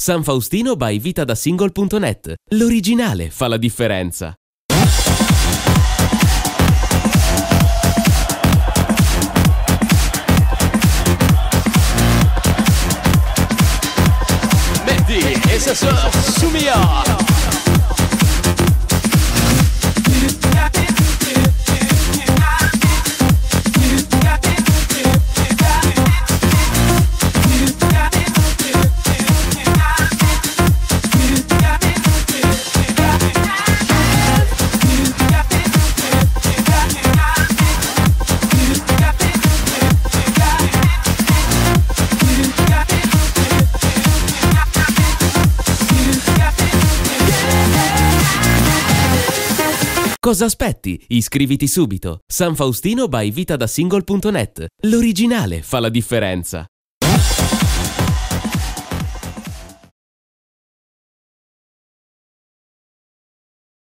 San Faustino by vitadasingle.net. L'originale fa la differenza. Metti et sa sœur Soumia. Cosa aspetti? Iscriviti subito. San Faustino by vitadasingle.net. L'originale fa la differenza.